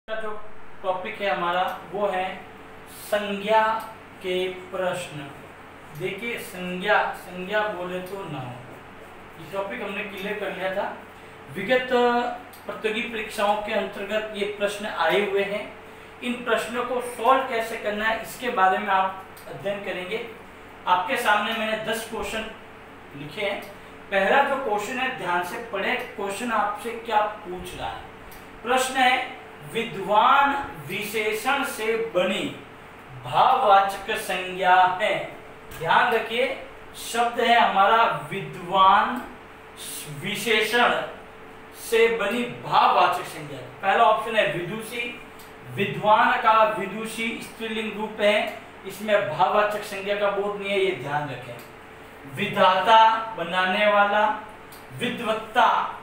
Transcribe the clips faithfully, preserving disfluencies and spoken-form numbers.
का जो टॉपिक है हमारा वो है संज्ञा के प्रश्न। देखिए संज्ञा संज्ञा बोले तो नाउन, ये टॉपिक हमने क्लियर कर लिया था। विगत प्रतियोगी परीक्षाओं के अंतर्गत ये प्रश्न आए हुए हैं। इन प्रश्नों को सॉल्व कैसे करना है इसके बारे में आप अध्ययन करेंगे। आपके सामने मैंने दस क्वेश्चन लिखे हैं। पहला जो क्वेश्चन है ध्यान से पढ़े। क्वेश्चन आपसे क्या पूछ रहा है? प्रश्न है विद्वान विशेषण से बनी भाववाचक संज्ञा है। ध्यान रखिए शब्द है हमारा विद्वान विशेषण से बनी भाववाचक संज्ञा। पहला ऑप्शन है विदुषी। विद्वान का विदुषी स्त्रीलिंग रूप है, इसमें भाववाचक संज्ञा का बोध नहीं है, ये ध्यान रखें। विधाता बनाने वाला, विद्वत्ता,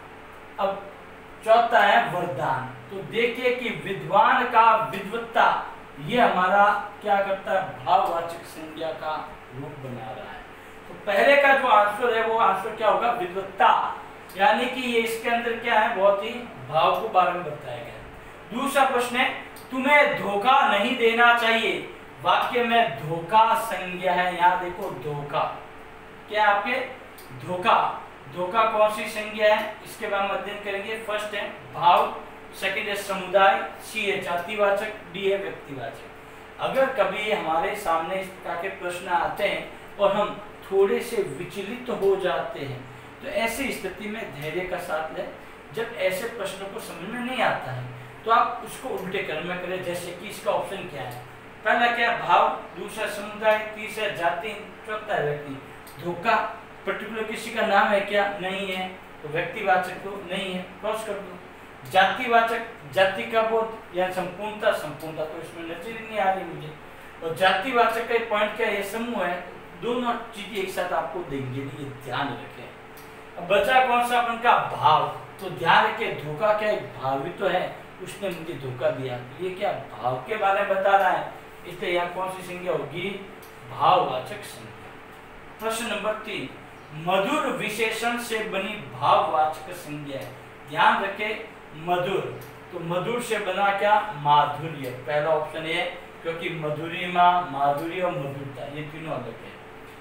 अब चौथा है वरदान। तो देखिए कि विद्वान का विद्वत्ता ये हमारा क्या करता है, भाववाचक संज्ञा का रूप बना रहा है। तो पहले का जो आंसर है वो आंसर क्या होगा, विद्वत्ता, यानी कि ये इसके अंदर क्या है, बहुत ही भाव को बारे में बताया गया। दूसरा प्रश्न है तुम्हें धोखा नहीं देना चाहिए। वाक्य में धोखा संज्ञा है। यहाँ देखो धोखा क्या आपके धोखा धोखा कौन सी संज्ञा है इसके बारे में अध्ययन करेंगे। फर्स्ट है भाव, सेकंड है समुदाय, सी है जातिवाचक, डी है व्यक्तिवाचक। अगर कभी हमारे सामने इस प्रकार के प्रश्न आते हैं और हम थोड़े से विचलित हो जाते हैं तो ऐसी स्थिति में धैर्य का साथ लें। जब ऐसे प्रश्नों को समझ में नहीं आता है तो आप उसको उल्टे क्रम में करें। जैसे कि इसका ऑप्शन क्या है, पहला क्या भाव, दूसरा समुदाय, तीसरा जाति, चौथा व्यक्ति। धोखा पर्टिकुलर किसी का नाम है क्या, नहीं है, तो व्यक्तिवाचक तो नहीं है, क्रॉस कर दो। जातिवाचक, जाति का बोध या संपूर्णता, संपूर्णता तो इसमें नजर नहीं आ रही मुझे। और जातिवाचक का पॉइंट क्या है, समूह है, दोनों चीजें एक साथ आपको देंगे, ये ध्यान रखें। अब बचा कौन सा अपन का भाव, तो ध्यान रखें धोखा क्या एक भाव ही तो है, उसने मुझे धोखा दिया, ये क्या भाव के बारे में बता रहा है, इसलिए यहाँ कौन सी संज्ञा होगी, भाववाचक संज्ञा। प्रश्न नंबर तीन, मधुर विशेषण से बनी भाववाचक संज्ञा है। ध्यान रखें मधुर, तो मधुर से बना क्या, माधुर्य। पहला ऑप्शन है, क्योंकि मधुरिमा, माधुर्य और मधुरता ये तीनों अलग है।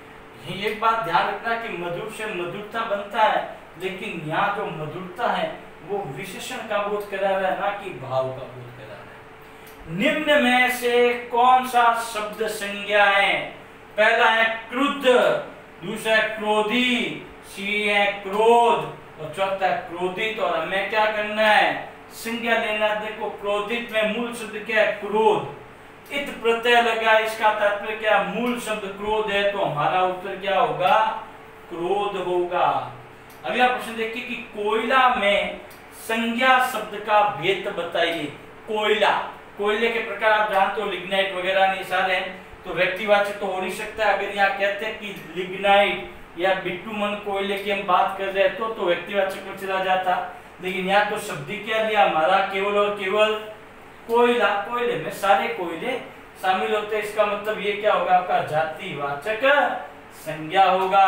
ये एक बात ध्यान रखना कि मधुर से मधुरता बनता है, लेकिन यहाँ जो मधुरता है वो विशेषण का बोध करा रहा है, ना कि भाव का बोध करा रहा है। निम्न में से कौन सा शब्द संज्ञा है? पहला है क्रुद्ध, दूसरा है क्रोधी, सी है क्रोध और चौथा है क्रोधित। और हमें क्या करना है, संज्ञा लेना। देखो क्रोधित में मूल शब्द क्या है, क्रोध, इत प्रत्यय लगा, इसका तात्पर्य क्या, मूल शब्द क्रोध है, तो हमारा उत्तर क्या होगा, क्रोध होगा। अगला प्रश्न देखिए कि कोयला में संज्ञा शब्द का भेद बताइए। कोयला, कोयले के प्रकार आप जानते हो, लिग्नाइट वगैरह नहीं सारे हैं, तो व्यक्तिवाचक तो हो नहीं सकता। अगर यहाँ कहते हैं कि लिग्नाइट या बिटुमन कोयले की हम बात कर रहे हैं तो तो व्यक्तिवाचक में चला जाता, लेकिन यहाँ तो शब्द क्या लिया हमारा, केवल और केवल कोयला। कोयले में सारे कोयले शामिल होते हैं, इसका मतलब ये क्या होगा, आपका जातिवाचक संज्ञा होगा।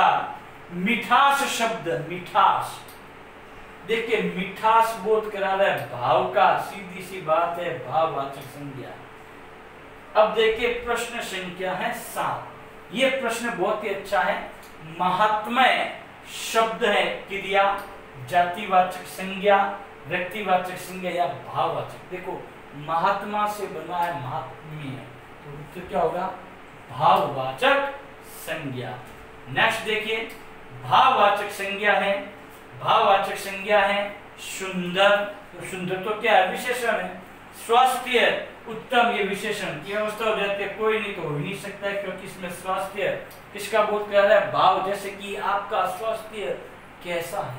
मिठास शब्द, मिठास, देखिए मिठास बोध करा रहा है भाव का, सीधी सी बात है, भाववाचक संज्ञा। अब देखिए प्रश्न संख्या है सात। ये प्रश्न बहुत ही अच्छा है। महात्म्य शब्द है क्रिया, जातिवाचक संज्ञा, व्यक्तिवाचक संज्ञा या भाववाचक। देखो महात्मा से बना है महात्म्य, तो उत्तर क्या होगा, भाववाचक संज्ञा। नेक्स्ट देखिए भाववाचक संज्ञा है, भाववाचक संज्ञा है सुंदर, तो सुंदर तो क्या है, विशेषण है। स्वास्थ्य, उत्तम, ये विशेषण की अवस्था हो जाती है, कोई नहीं तो हो ही नहीं सकता है, क्योंकि इसमें स्वास्थ्य किसका बोध कर रहा है, भाव, जैसे कि आपका स्वास्थ्य कैसा है।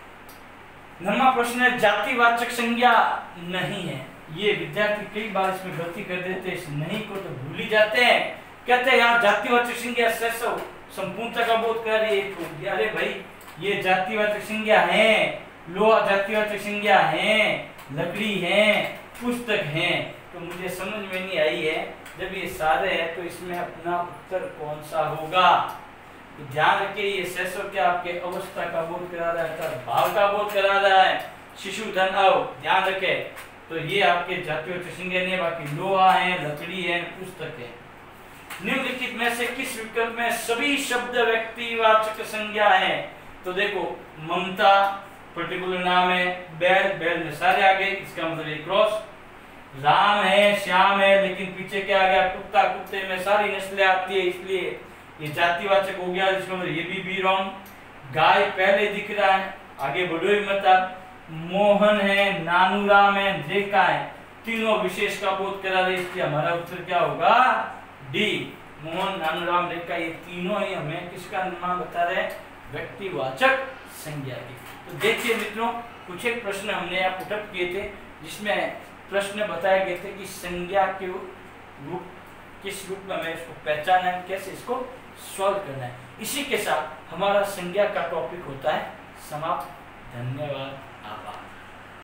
नौवां प्रश्न है जातिवाचक संज्ञा नहीं है। ये विद्यार्थी कई बार इसमें गलती कर देते हैं, इस नहीं को तो भूल ही जाते हैं, कहते हैं यार जातिवाचक संज्ञा सैसव संपूर्णता का बोध कर रही है। अरे भाई ये जातिवाचक संज्ञा है, लोहा जातिवाचक संज्ञा है, लकड़ी है, पुस्तक है, तो मुझे समझ में नहीं आई है। जब ये सारे हैं तो इसमें अपना उत्तर कौन सा होगा, तो ध्यान रखिए ये सैसव क्या आपके अवस्था का बोध करा रहा है, भाव का बोध करा रहा है। शिशु धन अव, ध्यान रखें तो ये आपके जातिवाचक संज्ञा नहीं है, बाकी लोहा है, लकड़ी है, पुस्तक है। निम्नलिखित में से किस विकल्प में सभी शब्द व्यक्तिवाचक संज्ञा है? तो देखो ममता पर्टिकुलर नाम है, बैल बैल में सारे आ गए, इसका मतलब एक क्रॉस। राम है, श्याम है, लेकिन पीछे क्या आ गया? कुत्ता, कुत्ते में सारी नस्लें आती है, इसलिए ये जातिवाचक हो गया, इसका मतलब ये भी बी रॉन्ग। गाय पहले दिख रहा है, आगे बढ़ो ही मत आप। मोहन है, नानूराम है, रेखा है, तीनों विशेष का बोध करा रहे, इसलिए हमारा उत्तर क्या होगा? डी। मोहन, नानूराम, रेखा, ये तीनों ही हमें किसका नाम बता रहे हैं? व्यक्तिवाचक संज्ञा की। तो देखिए मित्रों, कुछ एक प्रश्न हमने यहाँ पुटअप किए थे, जिसमें प्रश्न बताए गए थे कि संज्ञा के रूप किस रूप में हमें इसको पहचाना है, कैसे इसको सॉल्व करना है। इसी के साथ हमारा संज्ञा का टॉपिक होता है समाप्त। धन्यवाद।